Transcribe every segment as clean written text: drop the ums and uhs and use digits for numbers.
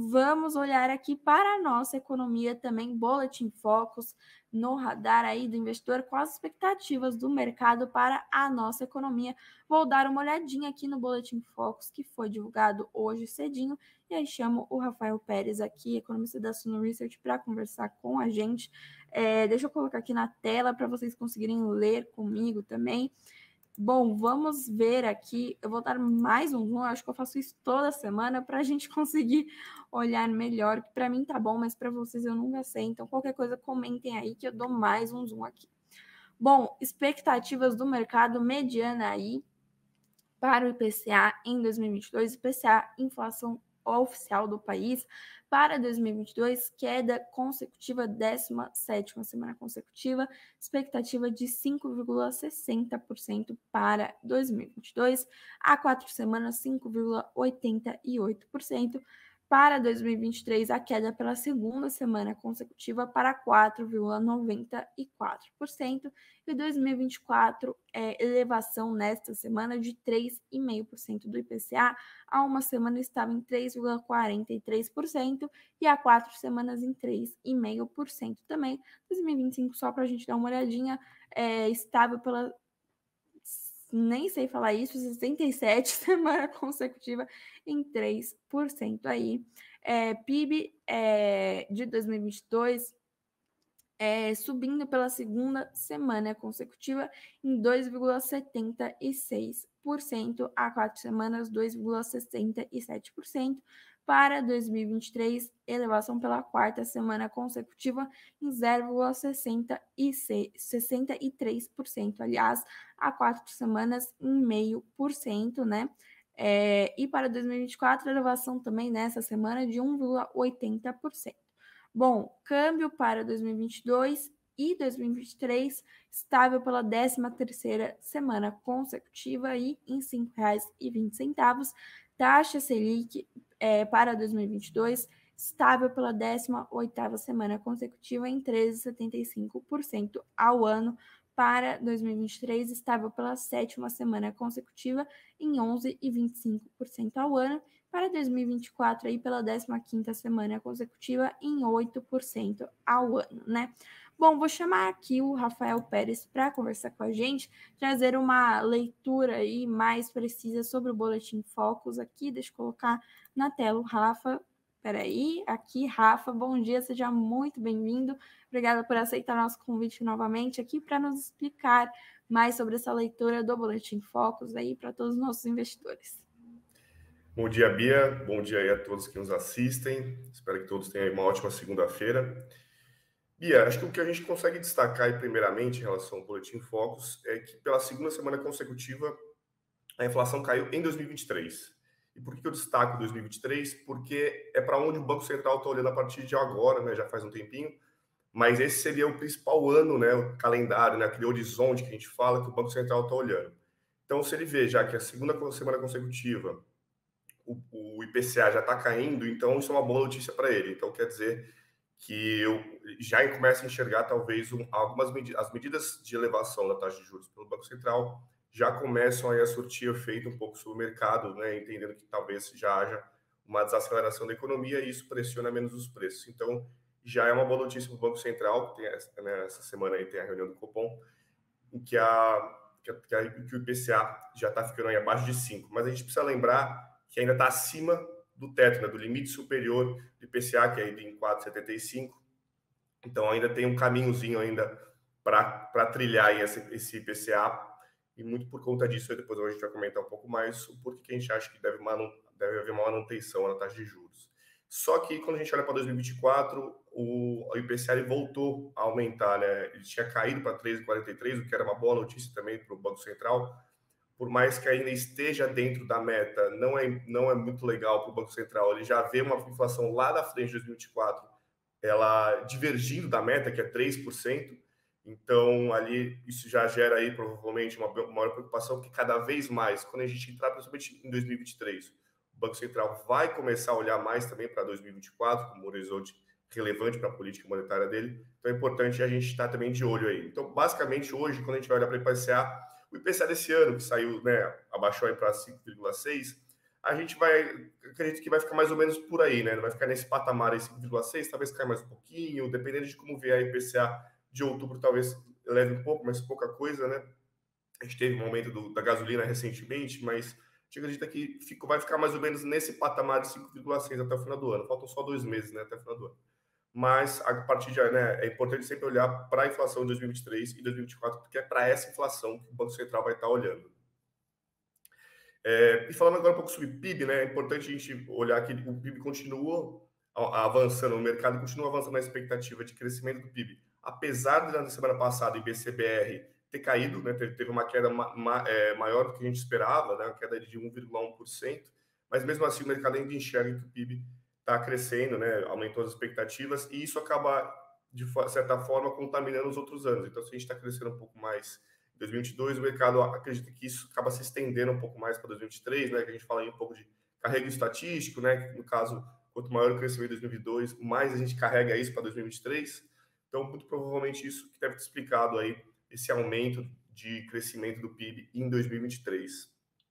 vamos olhar aqui para a nossa economia também, Boletim Focus, no radar aí do investidor, com as expectativas do mercado para a nossa economia. Vou dar uma olhadinha aqui no Boletim Focus, que foi divulgado hoje cedinho, e aí chamo o Rafael Pérez aqui, economista da Suno Research, para conversar com a gente. Deixa eu colocar aqui na tela para vocês conseguirem ler comigo também. Bom, vamos ver aqui. Eu vou dar mais um zoom. Acho que eu faço isso toda semana para a gente conseguir olhar melhor. Para mim tá bom, mas para vocês eu nunca sei. Então, qualquer coisa, comentem aí que eu dou mais um zoom aqui. Bom, expectativas do mercado mediana aí para o IPCA em 2022. IPCA, inflação oficial do país para 2022, queda consecutiva, 17ª semana consecutiva, expectativa de 5,60% para 2022, há 4 semanas 5,88%. Para 2023, a queda pela segunda semana consecutiva para 4,94%. E 2024, elevação nesta semana de 3,5% do IPCA. Há uma semana estava em 3,43% e há 4 semanas em 3,5% também. 2025, só para a gente dar uma olhadinha, estável pela... nem sei falar isso, 67 semana consecutiva em 3% aí. PIB de 2022 subindo pela segunda semana consecutiva em 2,76%, há 4 semanas 2,67%. Para 2023, elevação pela quarta semana consecutiva em 0,63%, aliás, há 4 semanas em 0,5%, né? E para 2024, elevação também nessa semana de 1,80%. Bom, câmbio para 2022 e 2023, estável pela 13ª semana consecutiva e em R$ 5,20. Taxa Selic para 2022, estável pela 18ª semana consecutiva em 13,75% ao ano. Para 2023, estável pela 7ª semana consecutiva em 11,25% ao ano. Para 2024, aí pela 15ª semana consecutiva em 8% ao ano, né? Bom, vou chamar aqui o Rafael Pérez para conversar com a gente, trazer uma leitura aí mais precisa sobre o Boletim Focus aqui. Deixa eu colocar na tela o Rafa. Peraí, aqui, Rafa, bom dia, seja muito bem-vindo. Obrigada por aceitar nosso convite novamente aqui para nos explicar mais sobre essa leitura do Boletim Focus aí para todos os nossos investidores. Bom dia, Bia. Bom dia aí a todos que nos assistem. Espero que todos tenham uma ótima segunda-feira. Bia, acho que o que a gente consegue destacar aí, primeiramente, em relação ao Boletim Focus, é que pela segunda semana consecutiva a inflação caiu em 2023. E por que eu destaco 2023? Porque é para onde o Banco Central está olhando a partir de agora, né? Já faz um tempinho, mas esse seria o principal ano, né? O calendário, né? Aquele horizonte que a gente fala que o Banco Central está olhando. Então, se ele vê já que a segunda semana consecutiva o IPCA já está caindo, então isso é uma boa notícia para ele. Então quer dizer que eu já começo a enxergar talvez algumas as medidas de elevação da taxa de juros pelo Banco Central já começam aí a surtir efeito um pouco sobre o mercado, né, entendendo que talvez já haja uma desaceleração da economia e isso pressiona menos os preços. Então já é uma boa notícia para o Banco Central, que tem essa semana aí tem a reunião do Copom, em que o IPCA já está ficando aí abaixo de 5. Mas a gente precisa lembrar que ainda está acima do teto, né, do limite superior do IPCA, que é em 4,75. Então, ainda tem um caminhozinho ainda para trilhar aí esse IPCA. E muito por conta disso, depois a gente vai comentar um pouco mais o porquê que a gente acha que deve haver uma manutenção na taxa de juros. Só que quando a gente olha para 2024, o IPCA ele voltou a aumentar, né? Ele tinha caído para 3,43, o que era uma boa notícia também para o Banco Central. Por mais que ainda esteja dentro da meta, não é muito legal para o Banco Central. Ele já vê uma inflação lá da frente de 2024, ela divergindo da meta, que é 3%. Então, ali, isso já gera aí, provavelmente, uma maior preocupação, que cada vez mais, quando a gente entrar, principalmente em 2023, o Banco Central vai começar a olhar mais também para 2024, como um horizonte relevante para a política monetária dele. Então, é importante a gente estar também de olho aí. Então, basicamente, hoje, quando a gente vai olhar para o IPCA desse ano, que saiu, né, abaixou aí para 5,6, a gente vai, acredito que vai ficar mais ou menos por aí, né? Vai ficar nesse patamar aí 5,6, talvez caia mais um pouquinho, dependendo de como vier a IPCA de outubro, talvez leve um pouco, mas pouca coisa, né? A gente teve um aumento da gasolina recentemente, mas a gente acredita que vai ficar mais ou menos nesse patamar de 5,6 até o final do ano. Faltam só 2 meses, né, até o final do ano. Mas a partir de, né, é importante sempre olhar para a inflação de 2023 e 2024, porque é para essa inflação que o Banco Central vai estar olhando. E falando agora um pouco sobre PIB, né, é importante a gente olhar que o PIB continua avançando, o mercado continua avançando na expectativa de crescimento do PIB. Apesar de na semana passada o IBC-BR ter caído, né, teve uma queda maior do que a gente esperava, né, uma queda de 1,1%, mas mesmo assim o mercado ainda enxerga que o PIB está crescendo, né, aumentou as expectativas, e isso acaba, de certa forma, contaminando os outros anos. Então, se a gente está crescendo um pouco mais em 2022, o mercado acredita que isso acaba se estendendo um pouco mais para 2023, né, que a gente fala aí um pouco de carrego estatístico, né, que no caso, quanto maior o crescimento em 2022, mais a gente carrega isso para 2023. Então, muito provavelmente isso que deve ter explicado aí esse aumento de crescimento do PIB em 2023.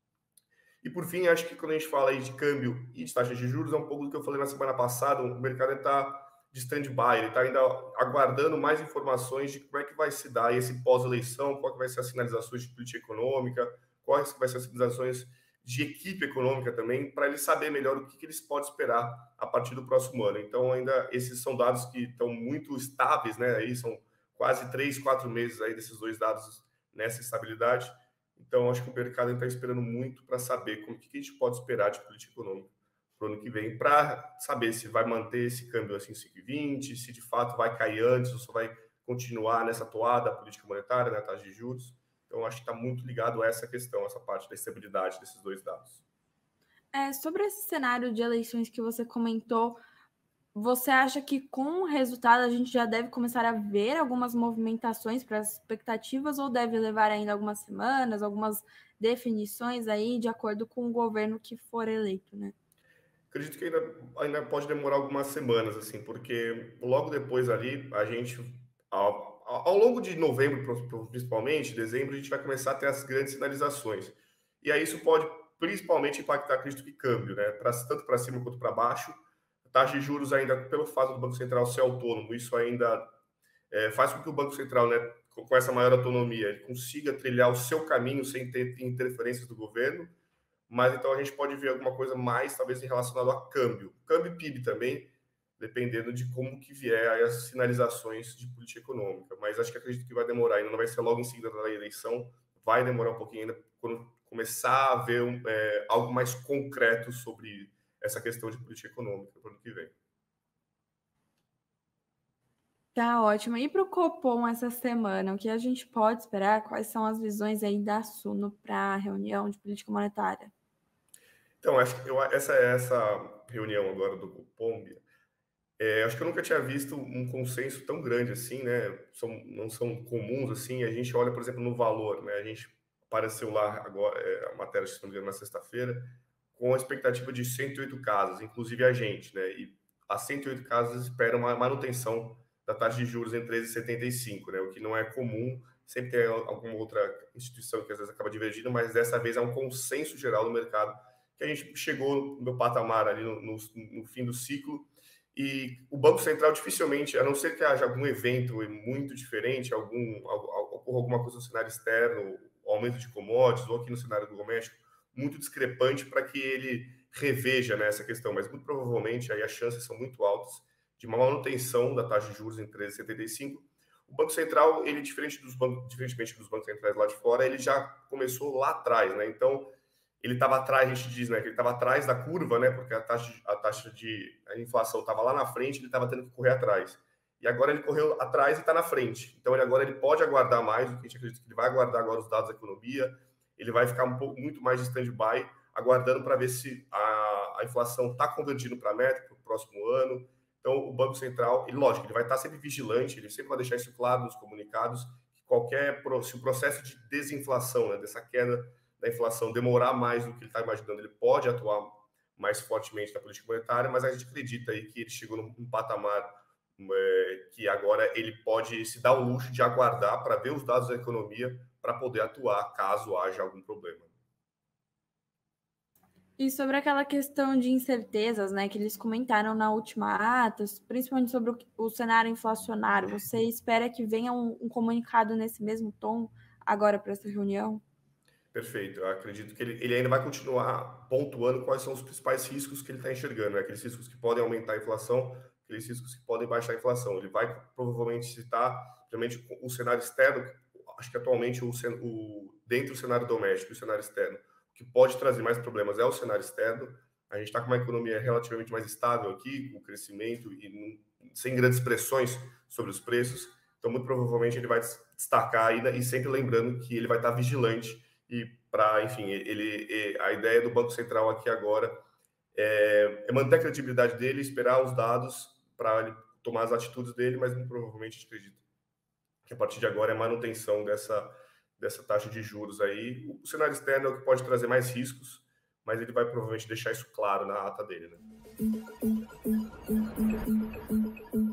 E por fim, acho que quando a gente fala aí de câmbio e de taxa de juros, é um pouco do que eu falei na semana passada, o mercado está de stand-by, ele está ainda aguardando mais informações de como é que vai se dar esse pós-eleição, qual que vai ser as sinalizações de política econômica, quais que vai ser as sinalizações de equipe econômica também, para ele saber melhor o que eles podem esperar a partir do próximo ano. Então, ainda esses são dados que estão muito estáveis, né? Aí são quase 3, 4 meses aí desses dois dados nessa estabilidade. Então, acho que o mercado está esperando muito para saber o que a gente pode esperar de política econômica para o ano que vem, para saber se vai manter esse câmbio assim 5,20, se de fato vai cair antes ou se vai continuar nessa toada a política monetária, né, a taxa de juros. Então, acho que está muito ligado a essa questão, essa parte da estabilidade desses dois dados. Sobre esse cenário de eleições que você comentou, você acha que com o resultado a gente já deve começar a ver algumas movimentações para as expectativas ou deve levar ainda algumas semanas, algumas definições aí de acordo com o governo que for eleito, né? Acredito que ainda pode demorar algumas semanas, assim, porque logo depois ali, a gente, ao longo de novembro, principalmente, dezembro, a gente vai começar a ter as grandes sinalizações. E aí isso pode principalmente impactar, acredito que câmbio, né? Tanto para cima quanto para baixo. A taxa de juros ainda, pelo fato do Banco Central ser autônomo, isso ainda faz com que o Banco Central, né, com essa maior autonomia, ele consiga trilhar o seu caminho sem ter interferências do governo. Mas então a gente pode ver alguma coisa mais, talvez, relacionado a câmbio. Câmbio e PIB também, dependendo de como que vier aí as sinalizações de política econômica. Mas acho que acredito que vai demorar, ainda não vai ser logo em seguida da eleição, vai demorar um pouquinho ainda quando começar a ver algo mais concreto sobre essa questão de política econômica para o ano que vem. Tá ótimo. E para o Copom essa semana, o que a gente pode esperar? Quais são as visões aí da Suno para a reunião de política monetária? Então, acho que essa reunião agora do Copom, acho que eu nunca tinha visto um consenso tão grande assim, né? Não são comuns assim. A gente olha, por exemplo, no valor, né? A gente apareceu lá agora, a matéria, se não me engano, na sexta-feira, com a expectativa de 108 casas, inclusive a gente, né? E as 108 casas esperam uma manutenção da taxa de juros em 13,75, né? O que não é comum. Sempre tem alguma outra instituição que às vezes acaba divergindo, mas dessa vez é um consenso geral no mercado que a gente chegou no patamar ali no fim do ciclo. E o Banco Central dificilmente, a não ser que haja algum evento muito diferente, ocorra alguma coisa no cenário externo, aumento de commodities, ou aqui no cenário doméstico, muito discrepante para que ele reveja, né, essa questão. Mas muito provavelmente aí as chances são muito altas de uma manutenção da taxa de juros em 13,75. O Banco Central, ele diferentemente dos bancos centrais lá de fora, ele já começou lá atrás, né? Então, ele estava atrás, a gente diz, né, que ele estava atrás da curva, né, porque a inflação estava lá na frente, ele estava tendo que correr atrás. E agora ele correu atrás e está na frente. Então agora ele pode aguardar mais, o que a gente acredita que ele vai aguardar agora os dados da economia, ele vai ficar muito mais de stand-by, aguardando para ver se a inflação está convergindo para a meta para o próximo ano. Então o Banco Central, ele, lógico, ele vai estar sempre vigilante, ele sempre vai deixar isso claro nos comunicados, que se o processo de desinflação, né, dessa queda da inflação demorar mais do que ele está imaginando, ele pode atuar mais fortemente na política monetária, mas a gente acredita aí que ele chegou num patamar que agora ele pode se dar o luxo de aguardar para ver os dados da economia para poder atuar caso haja algum problema. E sobre aquela questão de incertezas, né, que eles comentaram na última ata, principalmente sobre o cenário inflacionário, você espera que venha um comunicado nesse mesmo tom agora para essa reunião? Perfeito. Eu acredito que ele ainda vai continuar pontuando quais são os principais riscos que ele está enxergando, né? Aqueles riscos que podem aumentar a inflação, aqueles riscos que podem baixar a inflação. Ele vai provavelmente citar, principalmente, o cenário externo, acho que atualmente dentro do cenário doméstico e o cenário externo, o que pode trazer mais problemas é o cenário externo. A gente está com uma economia relativamente mais estável aqui, com crescimento e sem grandes pressões sobre os preços. Então, muito provavelmente, ele vai destacar ainda e sempre lembrando que ele vai estar vigilante e para, enfim, a ideia do Banco Central aqui agora é manter a credibilidade dele, esperar os dados para ele tomar as atitudes dele, mas muito provavelmente acredito que a partir de agora é a manutenção dessa taxa de juros aí. O cenário externo é o que pode trazer mais riscos, mas ele vai provavelmente deixar isso claro na ata dele, né?